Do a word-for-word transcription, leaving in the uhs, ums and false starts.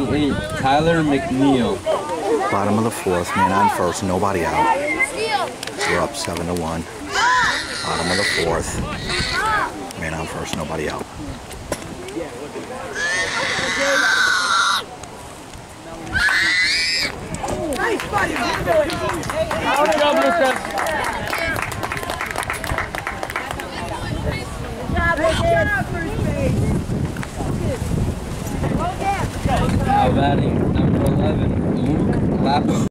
twenty-eight, Tyler McNeil. Bottom of the fourth, man on first, nobody out. We're up seven to one. Bottom of the fourth, man on first, nobody out. Nice, buddy. Now batting number eleven, Luke Lapham.